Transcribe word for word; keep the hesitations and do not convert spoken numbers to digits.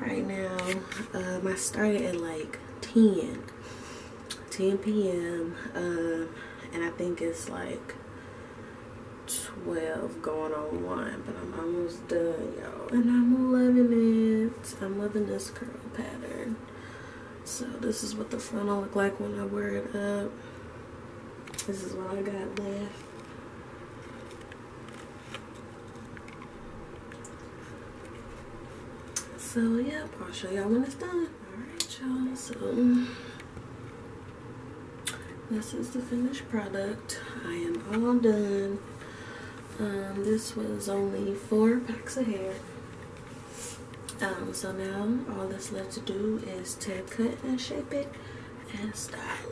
right now. Um, I started at like ten p m Um, and I think it's like twelve going on one, but I'm almost done, y'all. And I'm loving it. I'm loving this curl pattern. So this is what the front will look like when I wear it up. This is what I got left. So yeah, I'll show y'all when it's done. Alright, y'all. So this is the finished product. I am all done. Um, this was only four packs of hair. Um, so now all that's left to do is to cut and shape it and style